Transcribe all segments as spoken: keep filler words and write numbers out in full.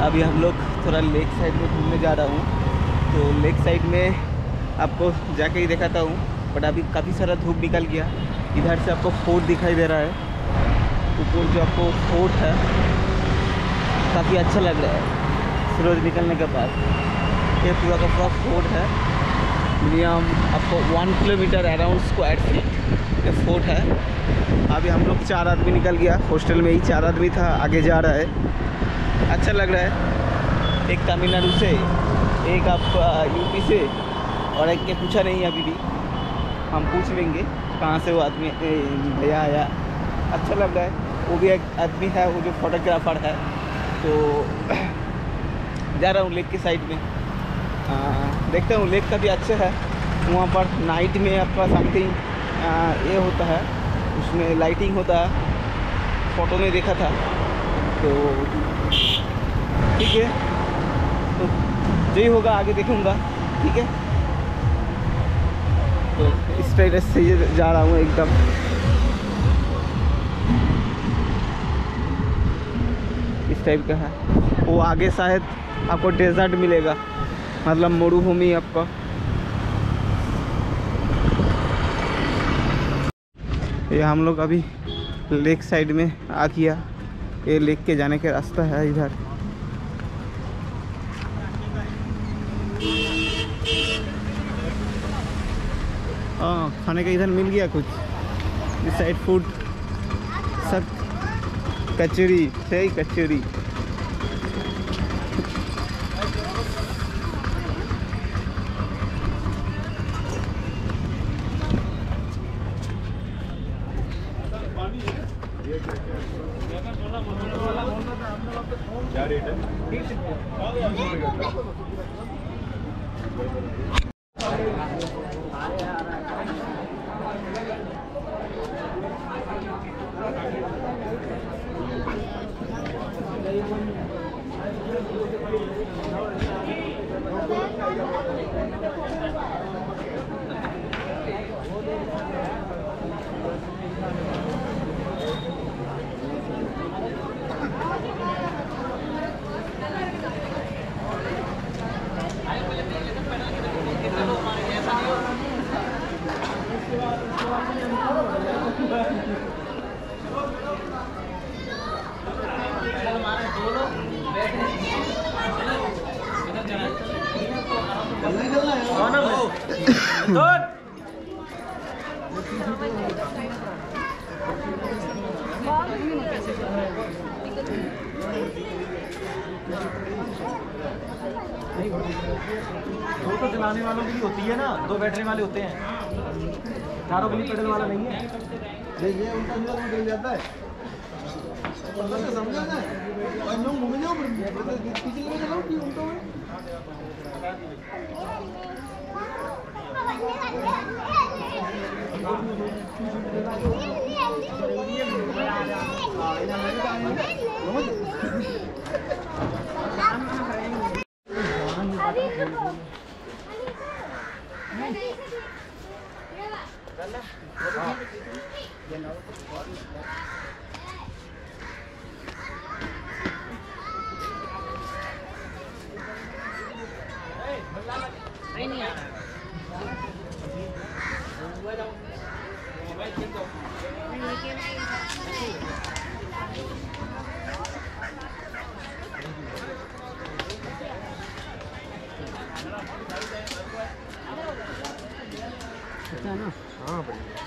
अभी हम लोग थोड़ा लेक साइड में घूमने जा रहा हूँ, तो लेक साइड में आपको जाके ही दिखाता हूँ। बट अभी काफ़ी सारा धूप निकल गया। इधर से आपको फोर्ट दिखाई दे रहा है, ऊपर जो आपको फोर्ट है काफ़ी अच्छा लग रहा है सूरज निकलने के बाद। ये पूरा का पूरा फोर्ट है, मिनिमम आपको one kilometre around square feet ये फोर्ट है। अभी हम लोग चार आदमी निकल गया, हॉस्टल में ही चार आदमी था, आगे जा रहा है। अच्छा लग रहा है। एक तमिलनाडु से, एक आपका यूपी से, और एक के पूछा नहीं अभी भी, हम पूछ लेंगे कहाँ से वो आदमी भैया आया। अच्छा लग रहा है। वो भी एक आदमी है, वो जो फोटोग्राफर है। तो जा रहा हूँ लेक के साइड में, आ, देखता हूँ। लेक काफ़ी अच्छा है। वहाँ पर नाइट में आपका समथिंग ये होता है, उसमें लाइटिंग होता है, फ़ोटो में देखा था। तो ठीक है, तो जो ही होगा आगे देखूँगा। ठीक है, तो इस तरह से जा रहा हूँ एकदम। इस टाइप का है। वो आगे शायद आपको डेजर्ट मिलेगा, मतलब मरुभूमि आपका। ये हम लोग अभी लेक साइड में आ गया। ये लेक के जाने का रास्ता है इधर। हाँ, खाने का इधर मिल गया कुछ। इस साइड फूड सब कचौरी, सही कचौरी। क्या रेट है? दो तो चलाने वालों की होती है ना, दो बैटरी वाले होते हैं, चारों के लिए पेडल वाला नहीं है। ये उनका मिल जाता है, समझा ना? घूम जाओ पीछे लेके चलाओ कि उनका नहीं आ रहा अच्छा ना? हाँ बढ़िया।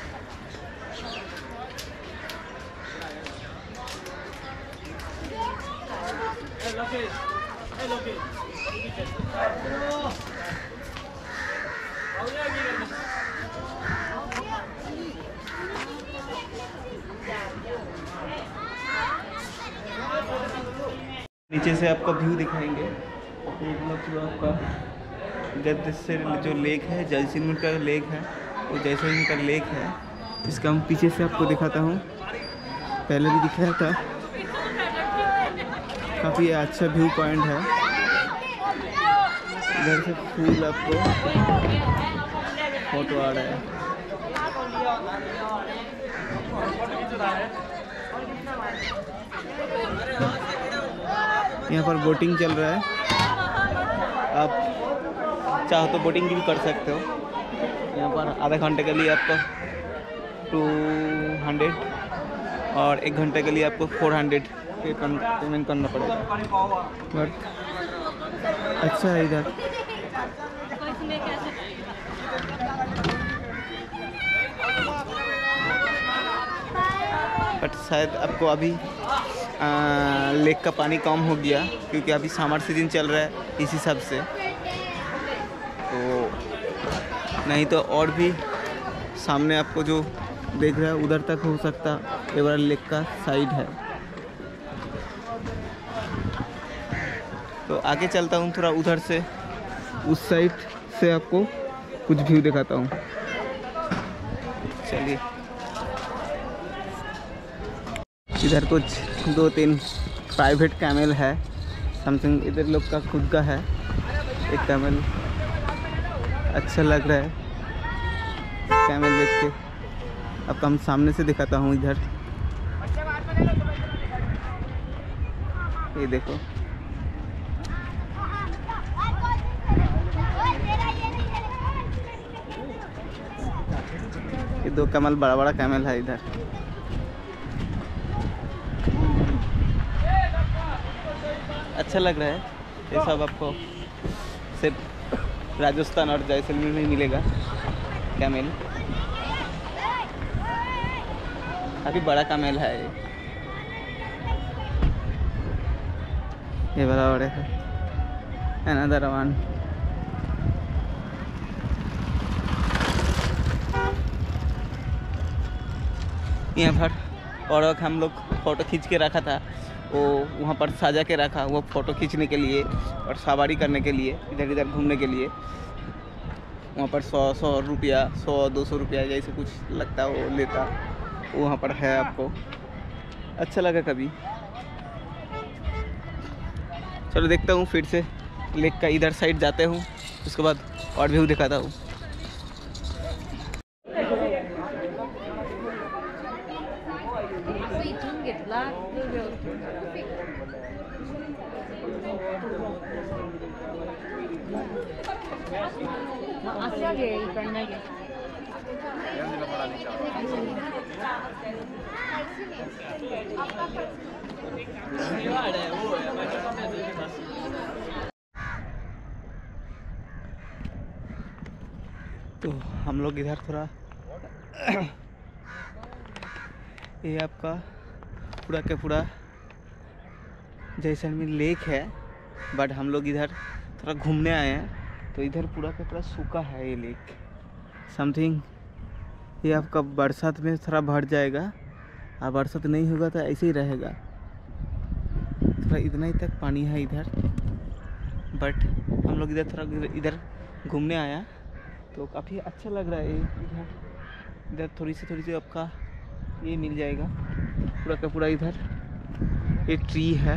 नीचे से आपका व्यू दिखाएंगे। एक मतलब आपका गद्द से जो लेक है, जैसलमेर का लेक है, वो जैसलमेर का लेक है। इसका हम पीछे से आपको दिखाता हूँ, पहले भी दिखाया था। काफ़ी अच्छा व्यू पॉइंट है। इधर से फूल आपको फोटो आ रहा है। यहाँ पर बोटिंग चल रहा है, आप चाहो तो बोटिंग भी कर सकते हो। यहाँ पर आधा घंटे के लिए आपको टू हंड्रेड और एक घंटे के लिए आपको फोर हंड्रेड पे पेमेंट करना पड़ेगा। बट अच्छा है इधर। बट शायद आपको अभी आ, लेक का पानी कम हो गया क्योंकि अभी समर सीजन चल रहा है इस हिसाब से, तो नहीं तो और भी सामने आपको जो देख रहा है उधर तक हो सकता ये वाला लेक का साइड है। तो आगे चलता हूँ थोड़ा उधर से, उस साइड से आपको कुछ व्यू दिखाता हूँ। चलिए, इधर कुछ दो तीन प्राइवेट कैमल है समथिंग, इधर लोग का खुद का है एक कैमल। अच्छा लग रहा है कैमल देख के। अब हम सामने से दिखाता हूँ इधर, ये देखो ये दो कैमल, बड़ा बड़ा कैमल है इधर। अच्छा लग रहा है ये सब, आपको सिर्फ राजस्थान और जैसलमेर में ही मिलेगा कैमल। काफ़ी बड़ा कैमल है ये, ये बड़ा बड़ा है। अनदर वन, यहाँ पर और हम लोग फ़ोटो खींच के रखा था, वो वहाँ पर सजा के रखा, वो फ़ोटो खींचने के लिए और सवारी करने के लिए, इधर इधर घूमने के लिए। वहाँ पर सौ सौ रुपया सौ दो सौ रुपया जैसे कुछ लगता वो लेता, वो वहाँ पर है। आपको अच्छा लगा कभी? चलो देखता हूँ फिर से लेक का इधर साइड जाते हूँ, उसके बाद और व्यू दिखाता हूँ। तो हम लोग इधर थोड़ा ये आपका पूरा के पूरा जैसलमेर लेक है, बट हम लोग इधर थोड़ा घूमने आए हैं। तो इधर पूरा का पूरा सूखा है ये लेक समथिंग। ये आपका बरसात में थोड़ा भर जाएगा, और बरसात नहीं होगा तो ऐसे ही रहेगा। थोड़ा इतना ही तक पानी है इधर, बट हम लोग इधर थोड़ा इधर घूमने आया तो काफ़ी अच्छा लग रहा है। इधर इधर थोड़ी सी थोड़ी सी आपका ये मिल जाएगा, पूरा का पूरा इधर ये ट्री है।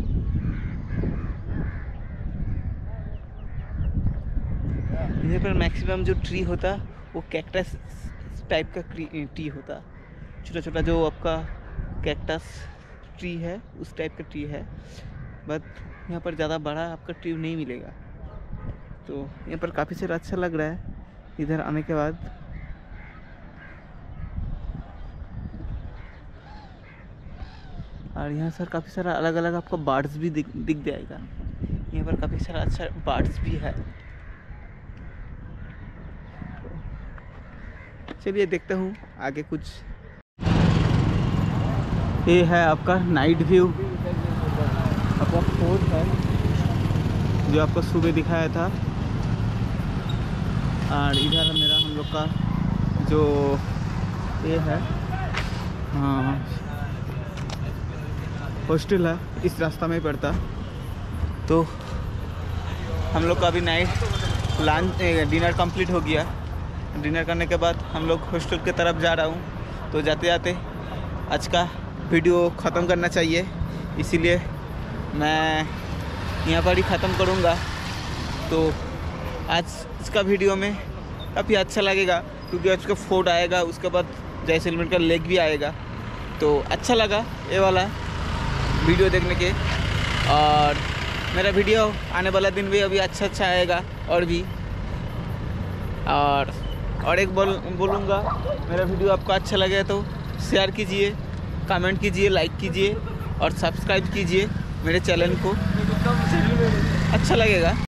इधर पर मैक्सिमम जो ट्री होता वो कैक्टस टाइप का ट्री होता, छोटा छोटा जो आपका कैक्टस ट्री है उस टाइप का ट्री है। बट यहाँ पर ज़्यादा बड़ा आपका ट्री नहीं मिलेगा। तो यहाँ पर काफ़ी सारा अच्छा लग रहा है इधर आने के बाद। और यहाँ सर काफ़ी सारा अलग अलग आपको बर्ड्स भी दिख दिख जाएगा। यहाँ पर काफ़ी सारा अच्छा बर्ड्स भी है। चलिए देखता हूँ आगे कुछ। ये है आपका नाइट व्यू, आपका फोर्ट है जो आपको सुबह दिखाया था। और इधर मेरा हम लोग का जो ये है हाँ हॉस्टल है, इस रास्ता में ही पड़ता। तो हम लोग का अभी नाइट लंच डिनर कंप्लीट हो गया। डिनर करने के बाद हम लोग हॉस्टल की तरफ जा रहा हूँ। तो जाते जाते आज का वीडियो ख़त्म करना चाहिए, इसीलिए मैं यहाँ पर ही ख़त्म करूँगा। तो आज इसका वीडियो में काफ़ी अच्छा लगेगा क्योंकि आज का फोर्ट आएगा, उसके बाद जैसलमेर का लेक भी आएगा। तो अच्छा लगा ये वाला वीडियो देखने के। और मेरा वीडियो आने वाला दिन भी अभी अच्छा अच्छा आएगा। और भी और और एक बोल बोलूँगा, मेरा वीडियो आपको अच्छा लगे तो शेयर कीजिए, कमेंट कीजिए, लाइक कीजिए और सब्सक्राइब कीजिए मेरे चैनल को, अच्छा लगेगा।